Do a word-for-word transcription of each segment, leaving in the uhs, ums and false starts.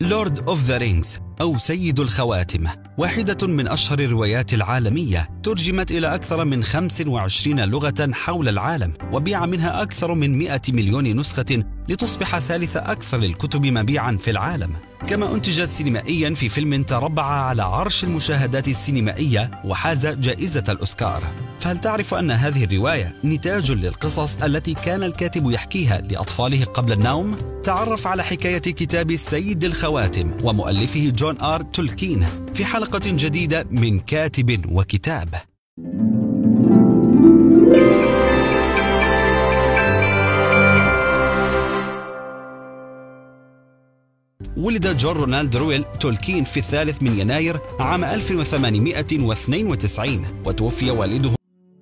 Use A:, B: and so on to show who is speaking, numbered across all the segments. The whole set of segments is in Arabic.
A: لورد أوف ذا رينجز أو سيد الخواتم واحدة من أشهر الروايات العالمية، ترجمت إلى أكثر من خمس وعشرين لغة حول العالم، وبيع منها أكثر من مئة مليون نسخة لتصبح ثالث أكثر الكتب مبيعاً في العالم. كما أنتجت سينمائياً في فيلم تربع على عرش المشاهدات السينمائية وحاز جائزة الأوسكار. فهل تعرف أن هذه الرواية نتاج للقصص التي كان الكاتب يحكيها لأطفاله قبل النوم؟ تعرف على حكاية كتاب سيد الخواتم ومؤلفه جون آر تولكين في حلقة جديدة من كاتب وكتاب. ولد جون رونالد رويل تولكين في الثالث من يناير عام ألف وثمانمئة واثنين وتسعين، وتوفي والده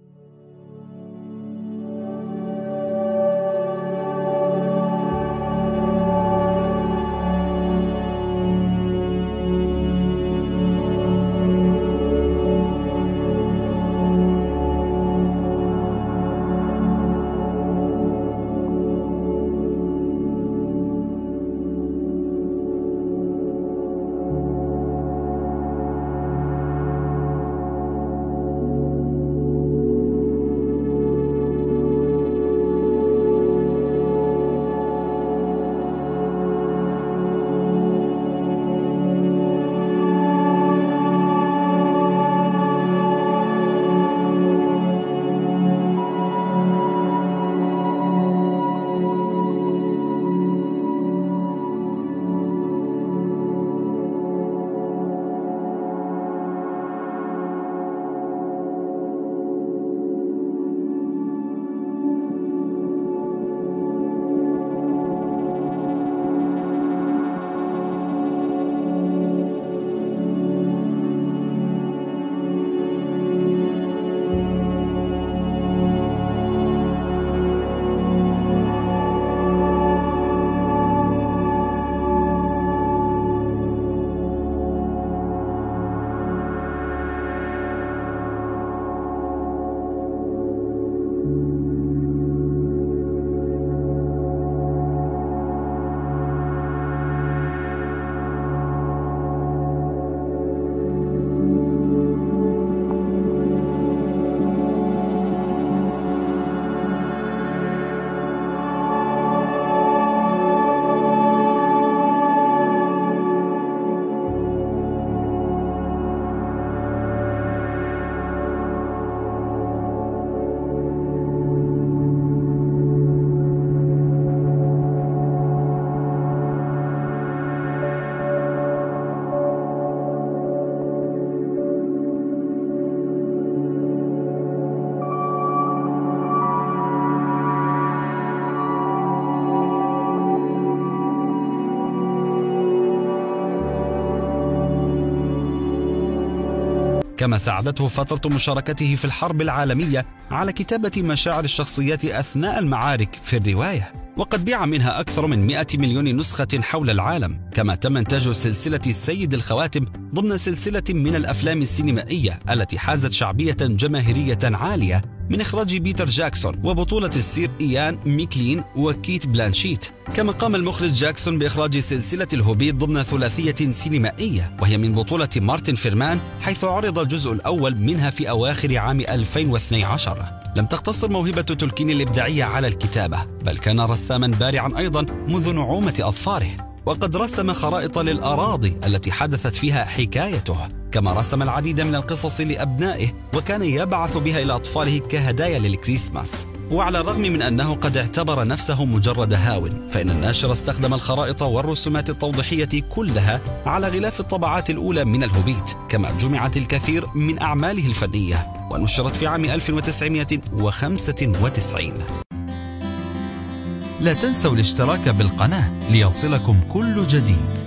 A: كما ساعدته فترة مشاركته في الحرب العالمية على كتابة مشاعر الشخصيات أثناء المعارك في الرواية، وقد بيع منها أكثر من مئة مليون نسخة حول العالم. كما تم إنتاج سلسلة سيد الخواتم ضمن سلسلة من الأفلام السينمائية التي حازت شعبية جماهيرية عالية من إخراج بيتر جاكسون وبطولة السير إيان ميكلين وكيت بلانشيت. كما قام المخرج جاكسون بإخراج سلسلة الهوبيت ضمن ثلاثية سينمائية وهي من بطولة مارتن فيرمان، حيث عرض الجزء الأول منها في أواخر عام ألفين واثني عشر. لم تقتصر موهبة تولكين الإبداعية على الكتابة، بل كان رساما بارعا أيضا منذ نعومة أظفاره، وقد رسم خرائط للأراضي التي حدثت فيها حكايته. كما رسم العديد من القصص لأبنائه وكان يبعث بها إلى أطفاله كهدايا للكريسماس. وعلى الرغم من أنه قد اعتبر نفسه مجرد هاو، فإن الناشر استخدم الخرائط والرسومات التوضيحية كلها على غلاف الطبعات الأولى من الهوبيت. كما جمعت الكثير من أعماله الفنية ونشرت في عام ألف وتسعمئة وخمسة وتسعين.
B: لا تنسوا الاشتراك بالقناة ليصلكم كل جديد.